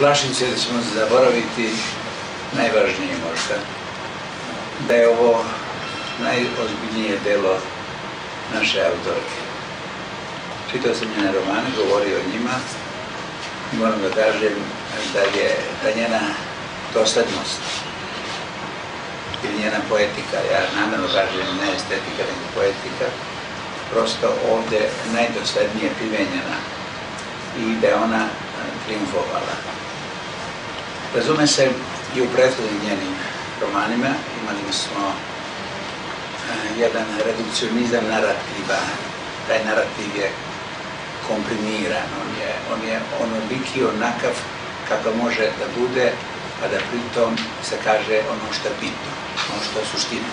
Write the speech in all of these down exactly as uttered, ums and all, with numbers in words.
plašim se da ćemo zaboraviti najvažnije možda. Da je ovo najozbiljnije delo naše autorke. Čitao sam njene romane, govorio o njima i moram da kažem da je da njena doslednost ili njena poetika, ja namjerno kažem ne estetika, nego poetika, prosto ovdje najdoslednije primenjena i da je ona triumfovala. Razume se, i u prethodnim njenim romanima imali smo jedan redukcionizam narativa. Taj narativ je komprimiran, on je, on je onoliki onakav kakav može da bude, a da pritom se kaže ono što je bitno, ono što je suština.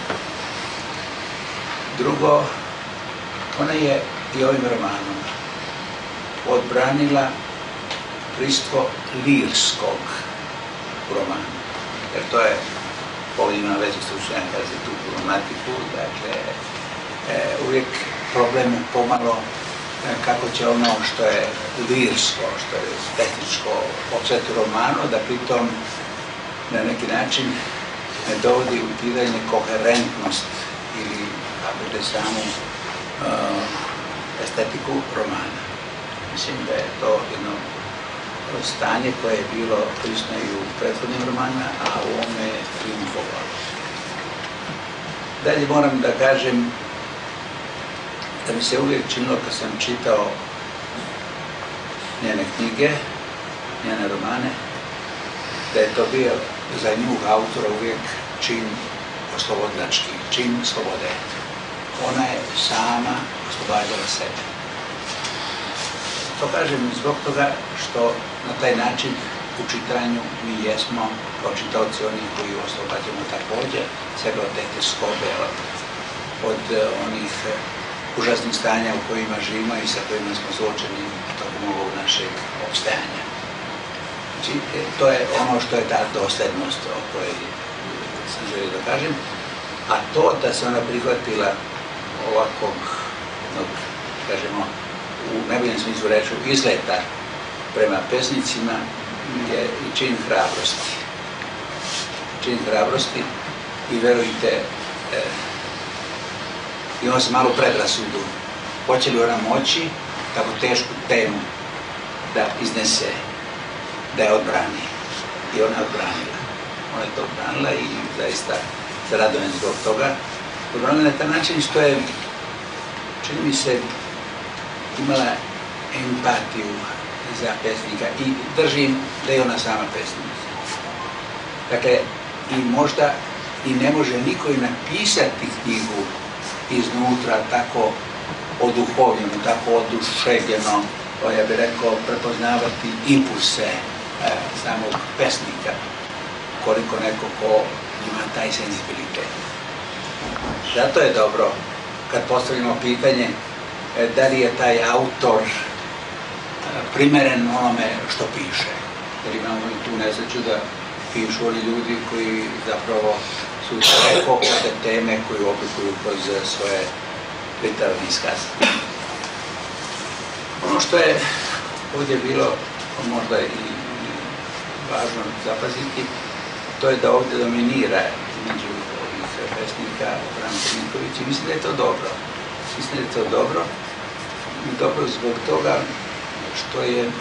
Drugo, ona je i ovim romanom odbranila pristvo lirskog u romanu, jer to je, ovdje ima već stručnjaka za tu problematiku, dakle, e, uvijek problem je pomalo e, kako će ono što je lirsko, što je tehničko opseti u romanu, da pritom na neki način ne dovodi u pitanje koherentnost ili, ako je samu uh, estetiku romana. Mislim da je to jedno stanje koje je bilo prisutno i u prethodnim romanima, a u ovome je triumfovalo. Dalje moram da kažem da mi se uvijek činilo kad sam čitao njene knjige, njene romane, da je to bio za nju autora uvijek čin oslobodilački, čin slobode. Ona je sama oslobađala sebe. To kažem zbog toga što na taj način u čitanju mi jesmo kao čitaoci oni koji oslobađamo također sebe od te tjeskobe, od, od onih užasnih stanja u kojima živimo i sa kojima smo suočeni tokom ovog našeg opstajanja. Znači, to je ono što je ta doslednost o kojoj sam želio da kažem, a to da se ona prihvatila ovakvog, jednog, kažemo, u najboljem smislu reču, izleta prema pesnicima je i čin hrabrosti. Čin hrabrosti i verujte, eh, imao sam malu predrasudu. Hoće li ona moći tako tešku temu da iznese, da je odbrani. I ona je odbranila. Ona je to odbranila i zaista se radujem zbog toga. Odbranila na taj način što je, čini mi se, imala empatiju za pesnika i držim da je ona sama pesnica. Dakle, i možda i ne može niko i napisati knjigu iznutra tako oduhovljeno, tako oduševljeno, ja bih rekao, prepoznavati impulse e, samog pesnika, koliko neko ko ima taj senzibilitet. Zato je dobro kad postavimo pitanje e, da li je taj autor e, primeren onome što piše. Jer imamo i tu nesreću da pišu oni ljudi koji zapravo su daleko od te teme koju oblikuju kroz svoje literarne iskaze. Ono što je ovdje bilo možda i važno zapaziti, to je da ovdje dominira među ovih pesnika Branko Ninković i mislim da je to dobro. Mislim da je to dobro. Dobro zbog toga što je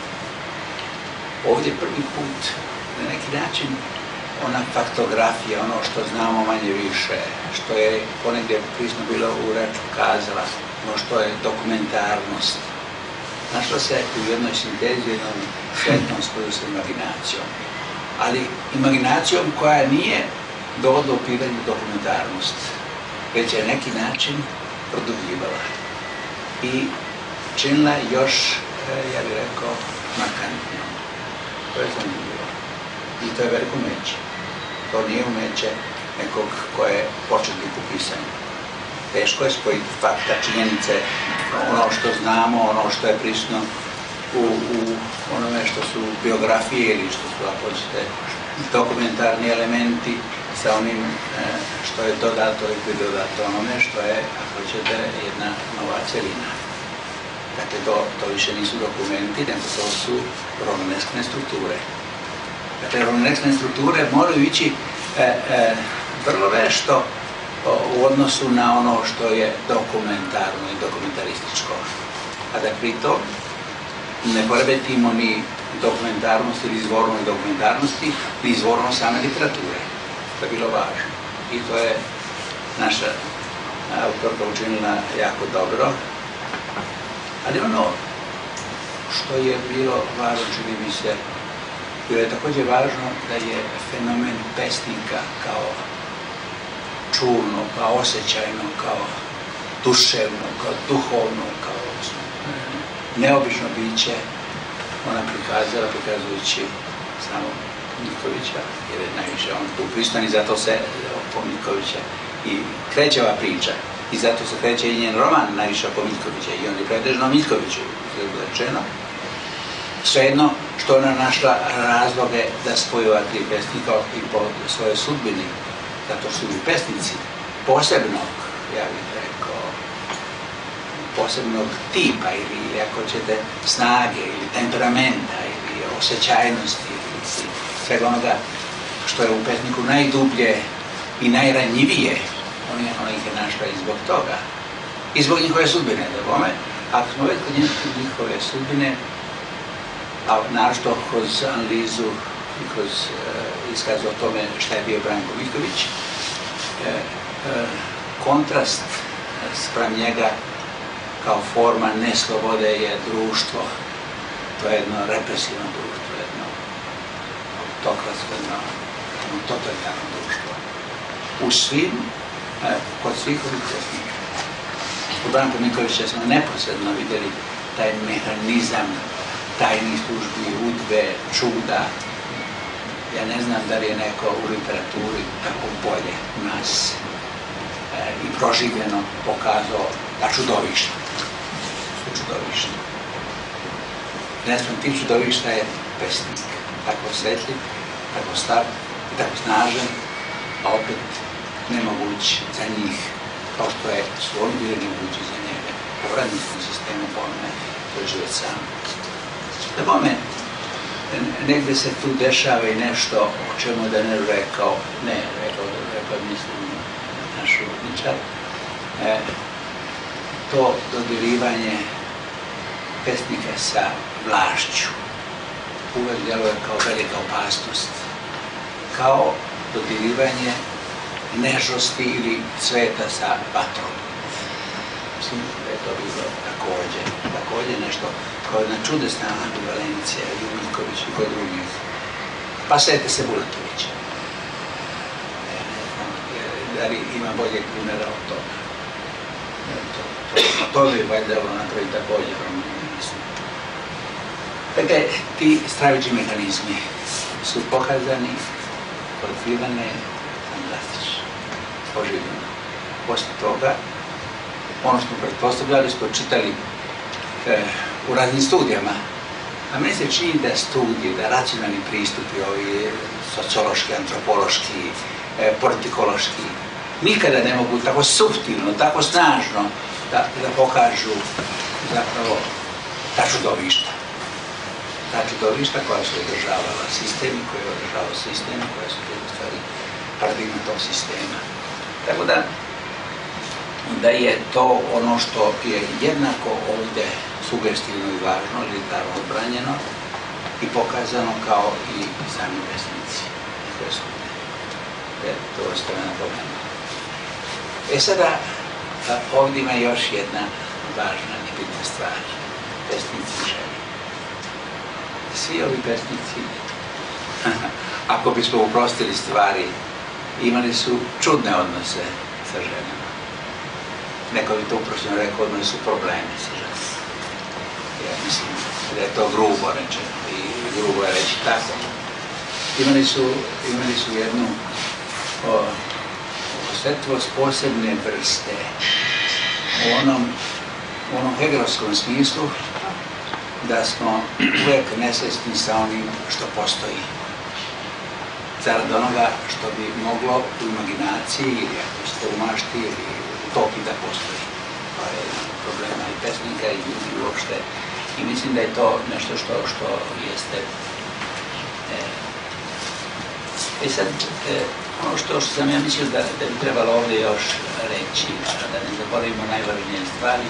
ovdje prvi put na neki način ona faktografija, ono što znamo manje više, što je ponegdje prisno bilo u reču kazala, ono što je dokumentarnost. Našla se u jednoj sintezi, jednom sretnom spoju sa imaginacijom. Ali imaginacijom koja nije dovodila u pitanje dokumentarnost, već je neki način produbljivala i činila još, ja bih rekao, markantnijom. To je zanimljivo. I to je veliko umeće. To nije umeće nekog ko je početnik u pisanju. Teško je spojiti fakta, činjenice, ono što znamo, ono što je prisutno u, u onome što su biografije ili što su, ako hoćete, dokumentarni elementi sa onim e, što je dodato i pridodato onome što je, ako hoćete, jedna nova celina. Dakle, to, to više nisu dokumenti, nego to su rovnoneskne strukture. Dakle, rovnoneskne strukture moraju ići e, e, vrlo vešto u odnosu na ono što je dokumentarno i dokumentarističko. A da pritom ne poremetimo ni dokumentarnost ili izvornost dokumentarnosti, ni izvornost same literature. To je bilo važno. I to je naša autorka učinila jako dobro. Ali ono što je bilo važno, čini mi se, bilo je također važno da je fenomen pesnika kao čulno, kao osjećajno, kao duševno, kao duhovno, kao neobično biće ona prikazala, prikazujući samo Miljkovića, jer je najviše on tu pristan i zato se oko Miljkovića i kreće ova priča. I zato se kreće i njen roman najviše oko Miljkovića i on je pretežno Miljkoviću izrečeno. Svejedno što ona našla razloge da spoji ova tri pesnika i po svojoj sudbini, zato su i pesnici posebnog, ja bih rekao, posebnog tipa ili ako ćete snage ili temperamenta ili osjećajnosti ili svega onoga što je u pesniku najdublje i najranjivije, on, je, on ih je našla i zbog toga. I zbog njihove sudbine, da bome. Ako smo već kod njihove sudbine, a našto kroz analizu i kroz uh, iskaz o tome šta je bio Branko Miljković, uh, uh, kontrast spram njega kao forma neslobode je društvo. To je jedno represivno društvo, jedno autokratsko, jedno, jedno totalitarno društvo. U svim, uh, kod svih ovih pesnika. U Branku Miljkovića smo neposredno vidjeli taj mehanizam tajnih službi, udbe, čuda. Ja ne znam da li je neko u literaturi tako bolje u nas e, i proživljeno pokazao ta čudovišta. Su čudovišta. Nesprem tih čudovišta je pesnik. Tako osjetljiv, tako star i tako snažan, a opet nemoguć za njih, kao što je su oni bili nemogući za njega. Po vremenskom sistemu pomene, to je život sam. Da bome, negde se tu dešava i nešto o čemu da ne rekao, ne rekao, rekao mislim naš uvodničar, e, to dodirivanje pesnika sa vlašću uvek djeluje kao velika opasnost, kao dodirivanje nežnosti ili cveta sa vatrom. Mislim da je to bilo također, također nešto kao jedna čudesna ambivalencija i u Miljkoviću i kod drugih. Pa sjete se Bulatovića. Ne, ne znam, da li ima boljeg primjera od toga. To, to, to bi valjda ovo napravi također, mislim. Dakle, ti stravični mehanizmi su pokazani, profilane, fantastično, oživljeno. Poslije toga, ono što pretpostavljali, smo čitali e, u raznim studijama, a meni se čini da studije, da racionalni pristupi, ovi sociološki, antropološki, e, politikološki, nikada ne mogu tako suptilno, tako snažno da, da pokažu zapravo ta čudovišta. Ta čudovišta koja su održavala sistem i koja je održavao sistem, koja su bili u stvari paradigma tog sistema. Tako da, da je to ono što je jednako ovdje sugestivno i važno, literarno odbranjeno i pokazano kao i sami pesnici. To ostaje napomenuo. E sada, ovdje ima još jedna važna i bitna stvar. Pesnici i žene. Svi ovi pesnici, ako bismo uprostili stvari, imali su čudne odnose sa ženama. Neko bi to uprošćeno rekao, odmah su problemi sa ženama. Ja mislim da je to grubo rečeno i grubo je reći tako. Imali su, imali su jednu o, osjetljivost posebne vrste u onom, u onom hegelovskom smislu da smo uvijek nesvjesni sa onim što postoji. Zarad onoga što bi moglo u imaginaciji ili ako ste u mašti ili utopi da postoji. ovaj, problema i pesnika i ljudi uopšte. I mislim da je to nešto što, što jeste... E, e sad, e, ono što, što sam ja mislio da, da bi trebalo ovdje još reći, da ne zaboravimo najvažnije stvari,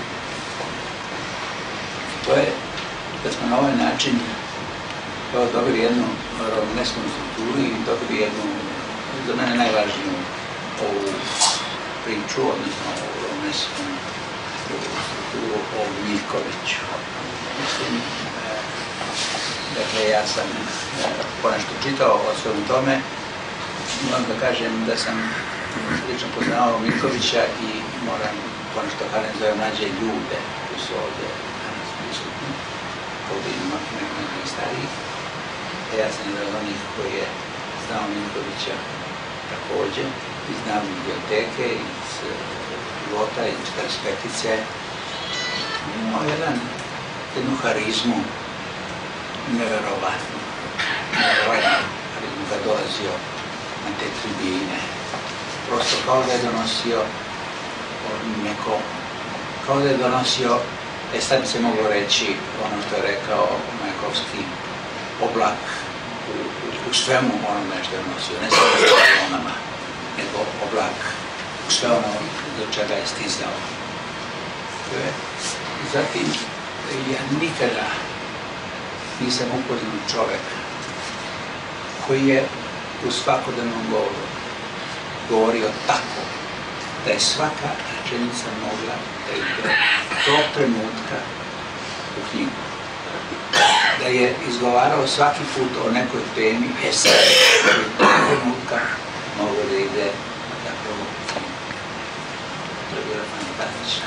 to je da smo na ovaj način dobili jednu romanesku strukturu i dobili jednu, za mene najvažniju ovu priču, odnosno ovu romanesku strukturu o Miljkoviću. Mislim, dakle, ja sam ponešto čitao o svemu tome. Moram da kažem da sam lično poznao Miljkovića i moram ponešto kažem da nađe ljude koji su ovdje danas prisutni. Ovdje imamo nekih starijih. Ja sam jedan od onih koji je znao Miljkovića također i znam biblioteke iz života iz perspektice. Imao jedan jednu harizmu neverovatnu, neverovatnu harizmu kad dolazio na te tribine. Prosto kao da je donosio neko, kao da je donosio, e sad bi se moglo reći ono što je rekao Majakovski, oblak u, u, u svemu onome što je nosio, ne samo u onama, nego oblak u sve ono do čega je stizao. Zatim, ja nikada nisam upoznao čoveka koji je u svakodnevnom govoru govorio tako da je svaka rečenica mogla da ide tog trenutka u knjigu. Da je izgovarao svaki put o nekoj temi, e sad tog trenutka moglo da ide zapravo u knjigu. To je bila fantastična.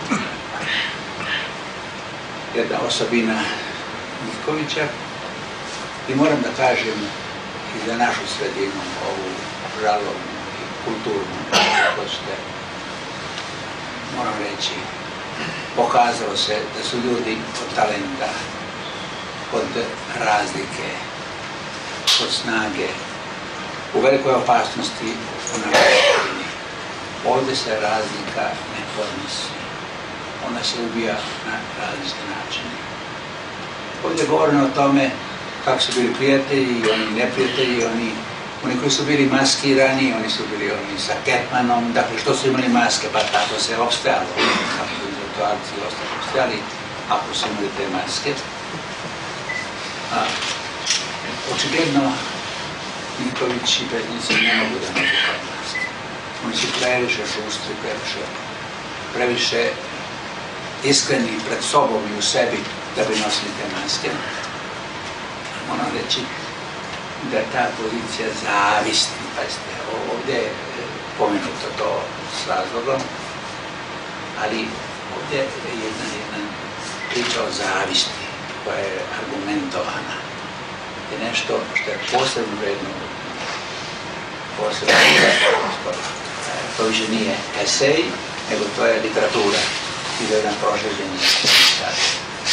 Jedna osobina Miljkovića i moram da kažem i za našu sredinu, ovu žalovnu i kulturnu, kako ste, moram reći, pokazalo se da su ljudi od talenta, od razlike, od snage, u velikoj opasnosti u našoj sredini. Ovdje se razlika ne podnosi. Ona se ubija na različite načine. Ovdje je govoreno o tome kako su bili prijatelji i oni neprijatelji, oni, oni koji su bili maskirani, oni su bili oni sa ketmanom, dakle što su imali maske, pa tako se opstajalo, kako su intelektualci ostali opstajali, ako su imali te maske. A, očigledno Miljković i pesnici ne mogu da nosi kao maske. Oni su previše šustri, previše, previše iskreni pred sobom i u sebi da bi nosili te maske. Moram reći da je ta pozicija zavisti, pazite, ovdje je pomenuto to s razlogom, ali ovdje je jedna, jedna priča o zavisti koja je argumentovana. Je nešto što je posebno vredno, posebno vredno. To više nije esej, nego to je literatura i da je jedan prošleđenje stvari.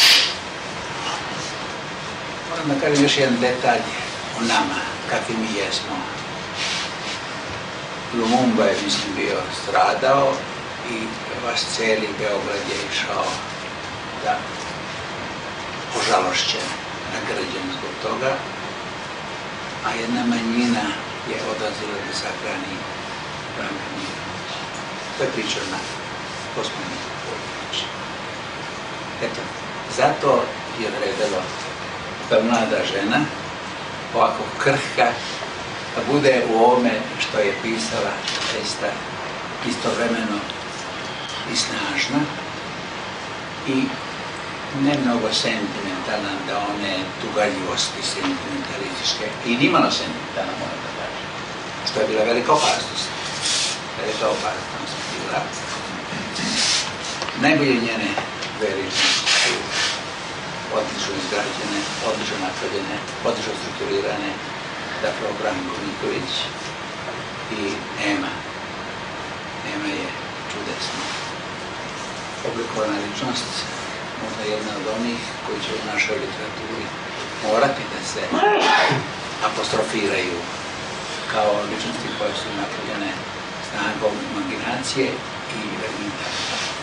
Moram da kažem još jedan detalj o nama, kakvi mi jesmo. Lumumba je, mislim, bio stradao i vaš cijeli Beograd je išao da požalošćen, nagrađen zbog toga, a jedna manjina je odlazila da sahrani Branka Miljkovića. To je priča na gospodinu Miljkovića. Eto, zato je vredelo da mlada žena, ovako krhka, da bude u ovome što je pisala zaista istovremeno i snažna i ne mnogo sentimentalna, da one tugaljivosti sentimentalističke i nimalo sentimentalna, moram da kažem, što je bila velika opasnost. Velika opasnost bila. Najbolje njene veličnosti su odlično izgrađene, odlično napravljene, odlično strukturirane, dakle Branko Miljković i Ema. Ema je čudesna, oblikovana ličnost, možda jedna od onih koji će u našoj literaturi morati da se apostrofiraju kao ličnosti koje su napravljene snagom imaginacije i velikog talenta.